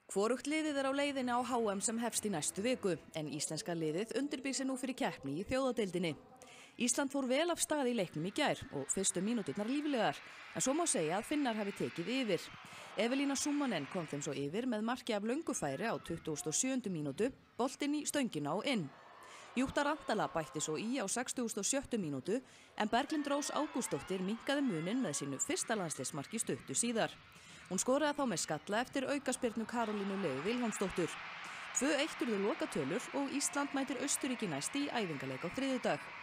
Hvorugt liðið á leiðinni á HM sem hefst í næstu viku, en íslenska liðið undirbýr sig nú fyrir keppni í þjóðadeildinni. Ísland fór vel af stað í leiknum í gær og fyrstu mínúturnar líflegar, en svo má segja að Finnar hafi tekið yfir. Evelina Summanen kom þeim svo yfir með marki af löngufæri á 27. mínútu, boltinn í stöngina og inn. Júta Rantala bætti svo í á 67. mínútu, en Berglind Rós Ágústsdóttir minnkaði muninn með sínu fyrsta landsliðsmarki stuttu síðar. Hún skoraði þá með skalla eftir aukaspyrnu Karolínu Leu Vilhjálmsdóttur. 2-1 urðu lokatölur og Ísland mætir Austurríki næst í æfingaleik á þriðjudag.